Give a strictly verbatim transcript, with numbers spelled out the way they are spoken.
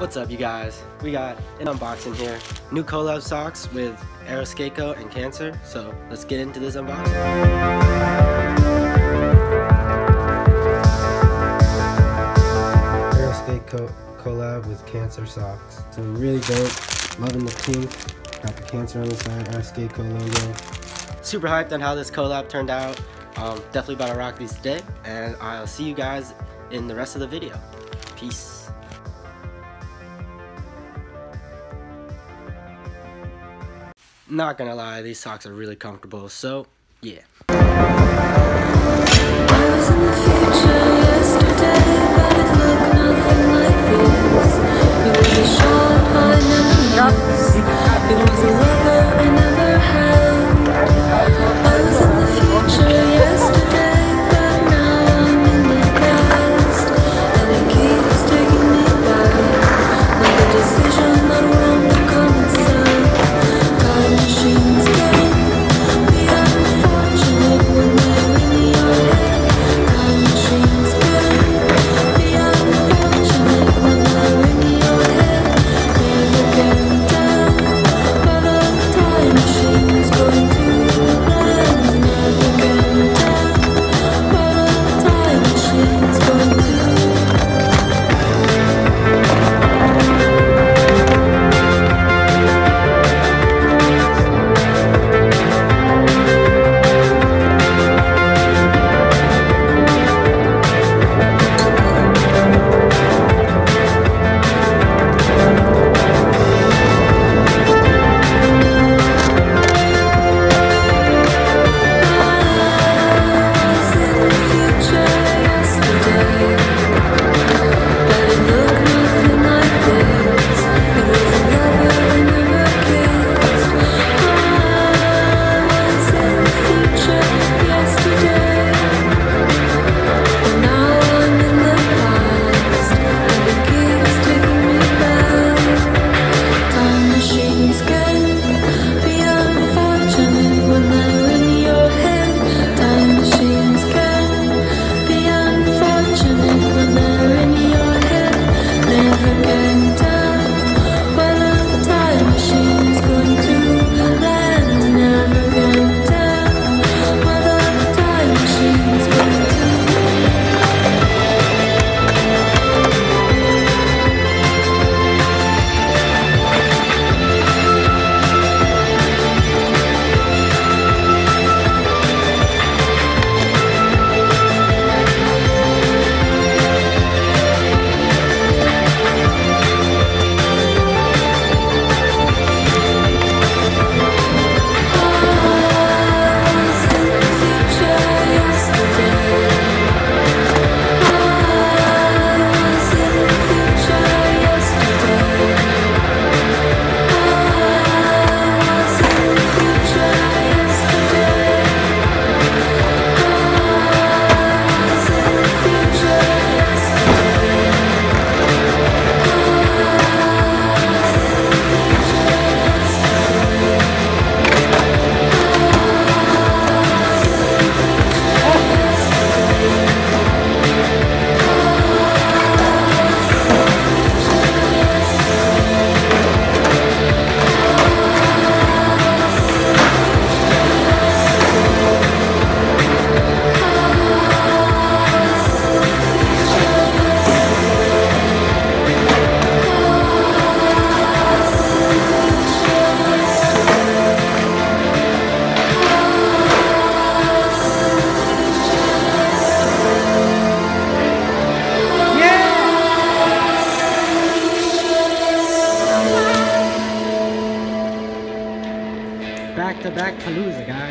What's up, you guys? We got an unboxing here. New Collab socks with Aeroscape and Canswer. So let's get into this unboxing. Aeroscape co collab with Canswer socks. So really dope. Loving the pink. Got the Canswer on the side, Aeroscape logo. Super hyped on how this collab turned out. Um, definitely about to rock these today, and I'll see you guys in the rest of the video. Peace. Not gonna lie, these socks are really comfortable, so yeah. I was in the future yesterday, but it looked nothing like this. It was a shot I never missed. It was a lover I never held. I was in the future yesterday, but now I'm in the past, and it keeps taking me back, like a decision that wrong to common sense. Time machines can be unfortunate when they're in your head. Time machines can be unfortunate when they're in your head. Never can tell whether time machine's going to land. Never can tell whether time machine's going to. Back to back Palooza, guys.